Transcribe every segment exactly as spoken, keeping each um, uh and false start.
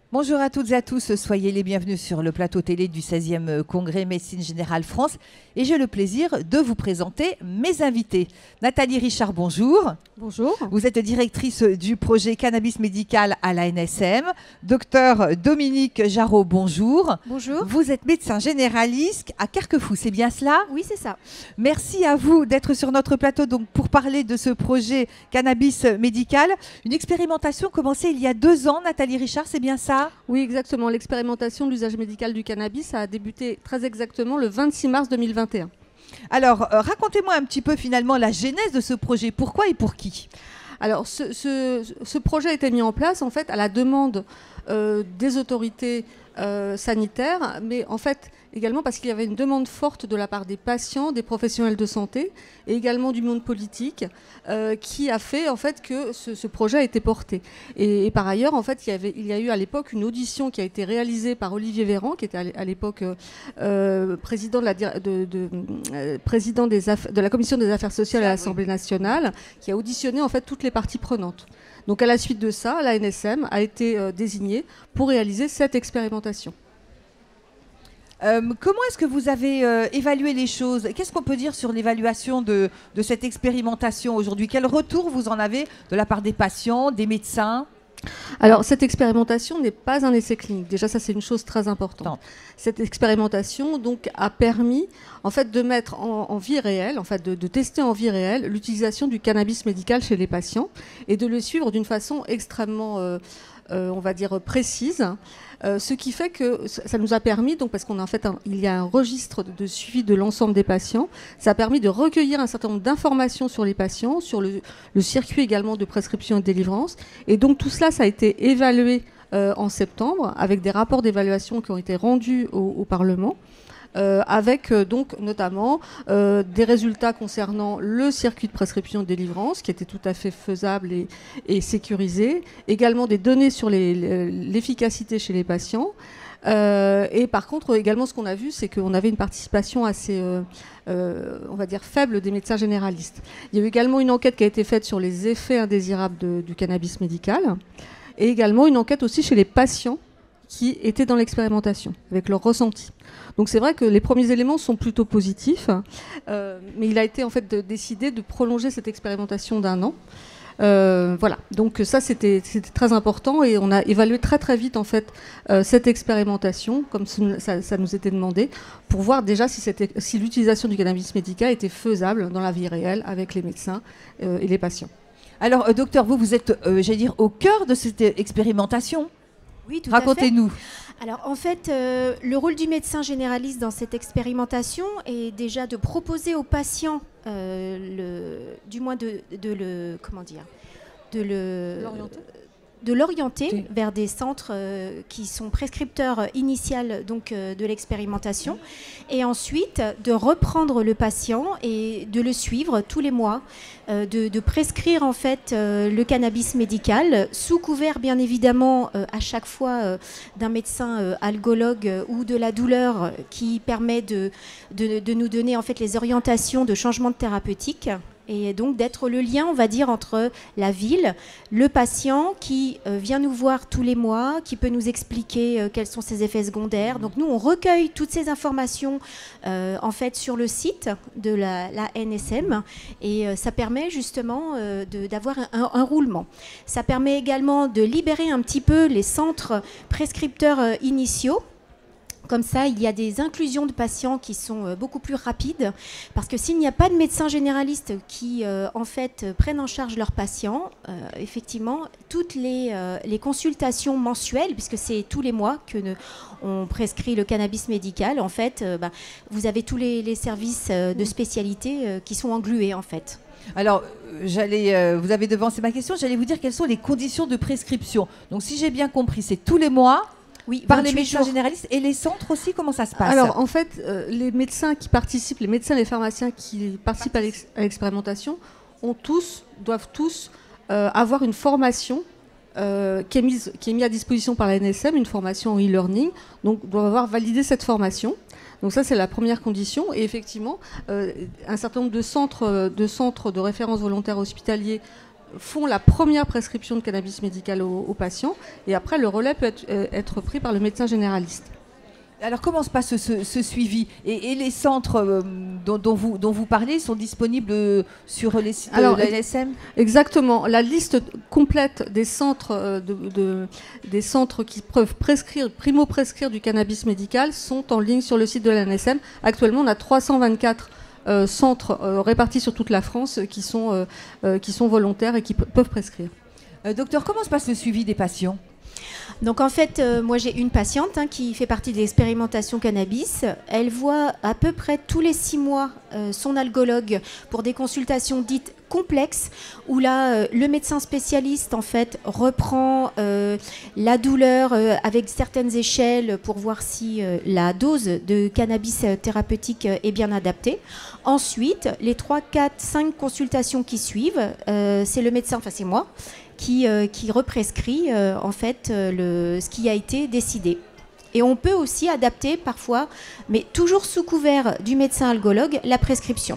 Bonjour à toutes et à tous, soyez les bienvenus sur le plateau télé du seizième Congrès Médecine Générale France et j'ai le plaisir de vous présenter mes invités. Nathalie Richard, bonjour. Bonjour. Vous êtes directrice du projet Cannabis Médical à l'A N S M. Docteur Dominique Jarraud, bonjour. Bonjour. Vous êtes médecin généraliste à Carquefou, c'est bien cela? Oui, c'est ça. Merci à vous d'être sur notre plateau donc, pour parler de ce projet Cannabis Médical. Une expérimentation commencée il y a deux ans, Nathalie Richard, c'est bien ça? Oui, exactement. L'expérimentation de l'usage médical du cannabis a débuté très exactement le vingt-six mars deux mille vingt et un. Alors, euh, racontez-moi un petit peu finalement la genèse de ce projet. Pourquoi et pour qui? Alors, ce, ce, ce projet a été mis en place en fait à la demande euh, des autorités euh, sanitaires, mais en fait également parce qu'il y avait une demande forte de la part des patients, des professionnels de santé et également du monde politique euh, qui a fait en fait que ce, ce projet a été porté. Et, et par ailleurs, en fait, il y, avait, il y a eu à l'époque une audition qui a été réalisée par Olivier Véran, qui était à l'époque euh, président, de la, de, de, euh, président des de la Commission des affaires sociales à l'Assemblée nationale, qui a auditionné en fait toutes les parties prenantes. Donc à la suite de ça, l'A N S M a été euh, désignée pour réaliser cette expérimentation. Euh, comment est-ce que vous avez euh, évalué les choses? Qu'est-ce qu'on peut dire sur l'évaluation de, de cette expérimentation aujourd'hui? Quel retour vous en avez de la part des patients, des médecins? Alors, cette expérimentation n'est pas un essai clinique. Déjà, ça, c'est une chose très importante. Non. Cette expérimentation donc, a permis en fait, de mettre en, en vie réelle, en fait, de, de tester en vie réelle l'utilisation du cannabis médical chez les patients et de le suivre d'une façon extrêmement, euh, euh, on va dire, précise. Euh, ce qui fait que ça nous a permis, donc, parce qu'on a en fait un, il y a un registre de, de suivi de l'ensemble des patients, ça a permis de recueillir un certain nombre d'informations sur les patients, sur le, le circuit également de prescription et de délivrance. Et donc tout cela, ça a été évalué euh, en septembre avec des rapports d'évaluation qui ont été rendus au, au Parlement. Euh, avec euh, donc notamment euh, des résultats concernant le circuit de prescription et de délivrance qui était tout à fait faisable et, et sécurisé, également des données sur l'efficacité chez les patients. Euh, et par contre, également, ce qu'on a vu, c'est qu'on avait une participation assez, euh, euh, on va dire, faible des médecins généralistes. Il y a eu également une enquête qui a été faite sur les effets indésirables de, du cannabis médical et également une enquête aussi chez les patients qui étaient dans l'expérimentation, avec leur ressenti. Donc c'est vrai que les premiers éléments sont plutôt positifs, euh, mais il a été en fait de, décidé de prolonger cette expérimentation d'un an. Euh, voilà, donc ça c'était très important et on a évalué très très vite en fait euh, cette expérimentation, comme ça, ça nous était demandé, pour voir déjà si, si l'utilisation du cannabis médical était faisable dans la vie réelle avec les médecins euh, et les patients. Alors euh, docteur, vous, vous êtes, euh, j'allais dire, au cœur de cette expérimentation. Oui, tout à fait. Racontez-nous. Alors en fait, euh, le rôle du médecin généraliste dans cette expérimentation est déjà de proposer aux patients, euh, le, du moins de, de le, comment dire, de le, de l'orienter oui. vers des centres euh, qui sont prescripteurs initiaux donc euh, de l'expérimentation, et ensuite de reprendre le patient et de le suivre tous les mois, euh, de, de prescrire en fait euh, le cannabis médical sous couvert bien évidemment euh, à chaque fois euh, d'un médecin euh, algologue euh, ou de la douleur euh, qui permet de, de, de nous donner en fait les orientations de changement de thérapeutique. Et donc d'être le lien, on va dire, entre la ville, le patient qui euh, vient nous voir tous les mois, qui peut nous expliquer euh, quels sont ses effets secondaires. Donc nous, on recueille toutes ces informations euh, en fait sur le site de la, la N S M et euh, ça permet justement euh, d'avoir un, un, un roulement. Ça permet également de libérer un petit peu les centres prescripteurs euh, initiaux. Comme ça, il y a des inclusions de patients qui sont beaucoup plus rapides, parce que s'il n'y a pas de médecins généralistes qui, euh, en fait, prennent en charge leurs patients, euh, effectivement, toutes les, euh, les consultations mensuelles, puisque c'est tous les mois que ne, on prescrit le cannabis médical, en fait, euh, bah, vous avez tous les, les services euh, de spécialité euh, qui sont englués, en fait. Alors, j'allais, euh, vous avez devancé ma question, j'allais vous dire quelles sont les conditions de prescription. Donc, si j'ai bien compris, c'est tous les mois. Oui, par les médecins jours. généralistes et les centres aussi, comment ça se passe? Alors en fait, euh, les médecins qui participent, les médecins et les pharmaciens qui participent à l'expérimentation ont tous, doivent tous euh, avoir une formation euh, qui, est mise, qui est mise à disposition par la N S M, une formation en e-learning, donc doivent avoir validé cette formation. Donc ça, c'est la première condition. Et effectivement, euh, un certain nombre de centres, de centres de référence volontaires hospitaliers font la première prescription de cannabis médical aux, aux patients, et après le relais peut être, euh, être pris par le médecin généraliste. Alors comment se passe ce, ce suivi et, et les centres euh, dont, dont, vous, dont vous parlez sont disponibles sur les sites Alors, de l'A N S M? Exactement. La liste complète des centres, de, de, des centres qui peuvent prescrire, primo-prescrire du cannabis médical sont en ligne sur le site de l'A N S M. Actuellement, on a trois cent vingt-quatre euh, centres euh, répartis sur toute la France qui sont, euh, euh, qui sont volontaires et qui peuvent prescrire. Euh, docteur, comment se passe le suivi des patients? Donc en fait, euh, moi j'ai une patiente hein, qui fait partie de l'expérimentation cannabis. Elle voit à peu près tous les six mois euh, son algologue pour des consultations dites complexes, où là euh, le médecin spécialiste en fait reprend euh, la douleur euh, avec certaines échelles pour voir si euh, la dose de cannabis euh, thérapeutique euh, est bien adaptée. Ensuite, les trois, quatre, cinq consultations qui suivent, euh, c'est le médecin, enfin c'est moi, Qui, euh, qui represcrit euh, en fait euh, le, ce qui a été décidé. Et on peut aussi adapter parfois, mais toujours sous couvert du médecin algologue, la prescription.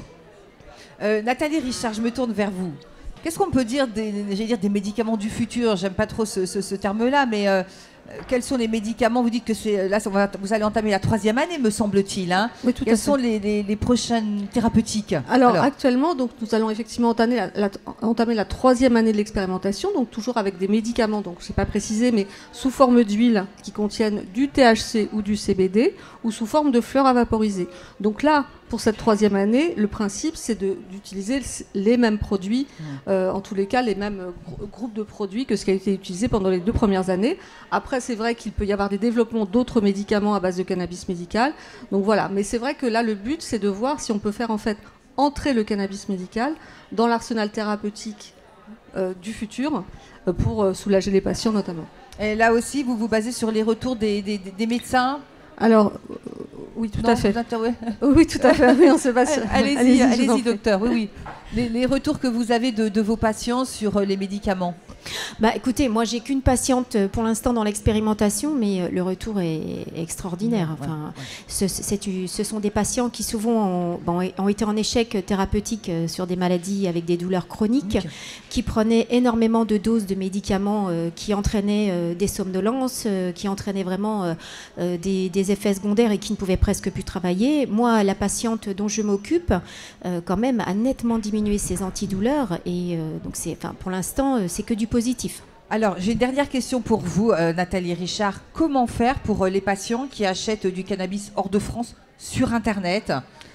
Euh, Nathalie Richard, je me tourne vers vous. Qu'est-ce qu'on peut dire des, j'allais dire des médicaments du futur? J'aime pas trop ce, ce, ce terme-là, mais euh, quels sont les médicaments? Vous dites que c'est là, va, vous allez entamer la troisième année, me semble-t-il. Hein. Oui, tout Quelles à fait. sont les, les, les prochaines thérapeutiques? Alors, Alors actuellement, donc, nous allons effectivement entamer la, la, entamer la troisième année de l'expérimentation, donc toujours avec des médicaments, donc je n'ai pas précisé, mais sous forme d'huile qui contiennent du T H C ou du C B D, ou sous forme de fleurs à vaporiser. Donc là, pour cette troisième année, le principe, c'est d'utiliser les mêmes produits, mmh. euh, en tous les cas, les mêmes gr groupes de produits que ce qui a été utilisé pendant les deux premières années. Après, c'est vrai qu'il peut y avoir des développements d'autres médicaments à base de cannabis médical. Donc voilà, mais c'est vrai que là, le but, c'est de voir si on peut faire en fait entrer le cannabis médical dans l'arsenal thérapeutique euh, du futur euh, pour euh, soulager les patients notamment. Et là aussi, vous vous basez sur les retours des, des, des médecins? Alors, euh, oui, tout non, à fait. Ouais. Oui, tout à fait. Oui, on se base sur... Allez-y, allez allez allez docteur. Oui, oui. Les, les retours que vous avez de, de vos patients sur les médicaments? Bah, écoutez, moi, j'ai qu'une patiente pour l'instant dans l'expérimentation, mais le retour est extraordinaire. Enfin, ouais, ouais. Ce, ce sont des patients qui souvent ont, bon, ont été en échec thérapeutique sur des maladies avec des douleurs chroniques, okay. qui prenaient énormément de doses de médicaments euh, qui entraînaient euh, des somnolences, euh, qui entraînaient vraiment euh, euh, des, des effets secondaires et qui ne pouvaient presque plus travailler. Moi, la patiente dont je m'occupe, euh, quand même, a nettement diminué ses antidouleurs. Et euh, donc, enfin, pour l'instant, euh, c'est que du positif. Alors, j'ai une dernière question pour vous, euh, Nathalie Richard. Comment faire pour euh, les patients qui achètent du cannabis hors de France sur Internet?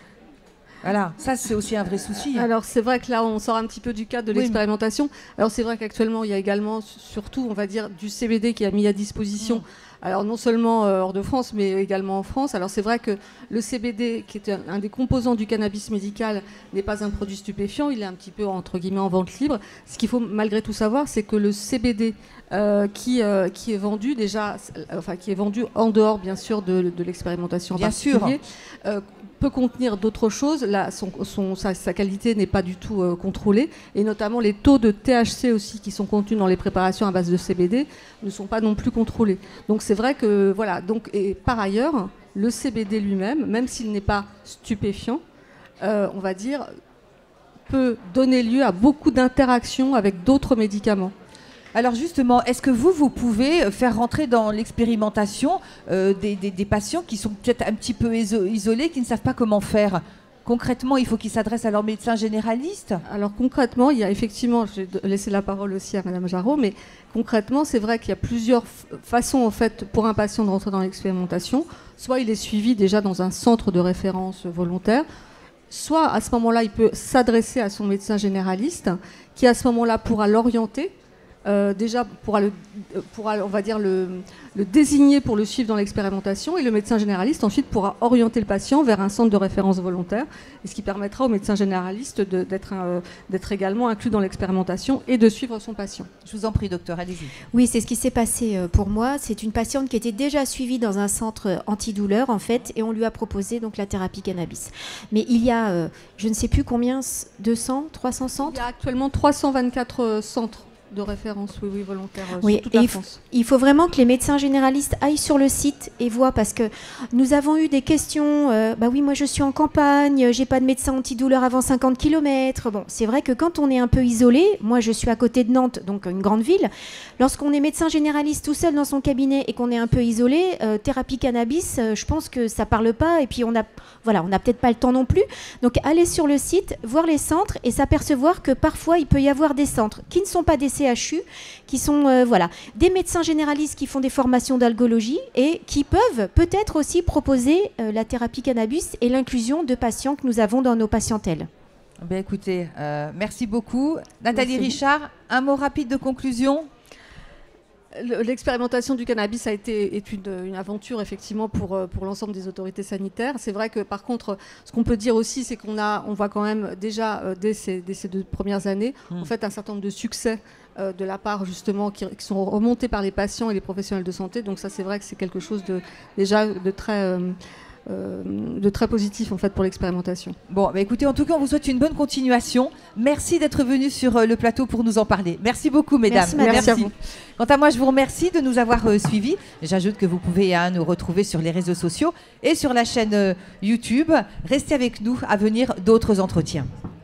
Voilà, ça c'est aussi un vrai souci. Alors c'est vrai que là on sort un petit peu du cadre de oui, l'expérimentation. Mais... Alors c'est vrai qu'actuellement il y a également, surtout on va dire, du C B D qui est mis à disposition. Mmh. Alors non seulement euh, hors de France, mais également en France. Alors c'est vrai que le C B D, qui est un, un des composants du cannabis médical, n'est pas un produit stupéfiant. Il est un petit peu entre guillemets en vente libre. Ce qu'il faut malgré tout savoir, c'est que le C B D euh, qui, euh, qui est vendu déjà, enfin qui est vendu en dehors bien sûr de, de l'expérimentation en bien particulier, sûr. Euh, peut contenir d'autres choses. Là, son, son, sa, sa qualité n'est pas du tout euh, contrôlée, et notamment les taux de T H C aussi qui sont contenus dans les préparations à base de C B D ne sont pas non plus contrôlés. Donc c'est vrai que voilà. Donc et par ailleurs, le C B D lui-même, même s'il n'est pas stupéfiant, euh, on va dire, peut donner lieu à beaucoup d'interactions avec d'autres médicaments. Alors justement, est-ce que vous, vous pouvez faire rentrer dans l'expérimentation euh, des, des, des patients qui sont peut-être un petit peu isolés, qui ne savent pas comment faire? Concrètement, il faut qu'ils s'adressent à leur médecin généraliste? Alors concrètement, il y a effectivement, je vais laisser la parole aussi à Madame Jarot, mais concrètement, c'est vrai qu'il y a plusieurs façons en fait pour un patient de rentrer dans l'expérimentation. Soit il est suivi déjà dans un centre de référence volontaire, soit à ce moment-là, il peut s'adresser à son médecin généraliste, qui à ce moment-là pourra l'orienter. Euh, déjà pourra, le, pourra on va dire le, le désigner pour le suivre dans l'expérimentation, et le médecin généraliste ensuite pourra orienter le patient vers un centre de référence volontaire, et ce qui permettra au médecin généraliste d'être euh, d'être également inclus dans l'expérimentation et de suivre son patient. Je vous en prie docteur, allez-y. Oui, c'est ce qui s'est passé pour moi. C'est une patiente qui était déjà suivie dans un centre antidouleur en fait, et on lui a proposé donc la thérapie cannabis. Mais il y a, euh, je ne sais plus combien, deux cents, trois cents centres. Il y a actuellement trois cent vingt-quatre centres de référence, oui, oui, volontaires euh, oui, sur toute et la il, France. Il faut vraiment que les médecins généralistes aillent sur le site et voient, parce que nous avons eu des questions, euh, bah oui, moi je suis en campagne, j'ai pas de médecin antidouleur avant cinquante kilomètres. Bon, c'est vrai que quand on est un peu isolé, moi je suis à côté de Nantes, donc une grande ville, lorsqu'on est médecin généraliste tout seul dans son cabinet et qu'on est un peu isolé, euh, thérapie cannabis, euh, je pense que ça parle pas, et puis on a, voilà, on n'a peut-être pas le temps non plus. Donc aller sur le site, voir les centres et s'apercevoir que parfois il peut y avoir des centres qui ne sont pas des C H U, qui sont euh, voilà, des médecins généralistes qui font des formations d'algologie et qui peuvent peut-être aussi proposer euh, la thérapie cannabis et l'inclusion de patients que nous avons dans nos patientèles. Ben écoutez, euh, merci beaucoup. Nathalie Merci. Richard, un mot rapide de conclusion? L'expérimentation du cannabis a été est une, une aventure effectivement pour, pour l'ensemble des autorités sanitaires. C'est vrai que par contre, ce qu'on peut dire aussi, c'est qu'on a, on voit quand même déjà euh, dès, ces, dès ces deux premières années, mmh. en fait, un certain nombre de succès euh, de la part justement qui, qui sont remontés par les patients et les professionnels de santé. Donc ça, c'est vrai que c'est quelque chose de déjà de très euh, Euh, de très positif en fait pour l'expérimentation. Bon, bah écoutez, en tout cas, on vous souhaite une bonne continuation. Merci d'être venu sur euh, le plateau pour nous en parler. Merci beaucoup, mesdames. Merci, madame. Merci à vous. Quant à moi, je vous remercie de nous avoir euh, suivis. J'ajoute que vous pouvez hein, nous retrouver sur les réseaux sociaux et sur la chaîne euh, YouTube. Restez avec nous, à venir d'autres entretiens.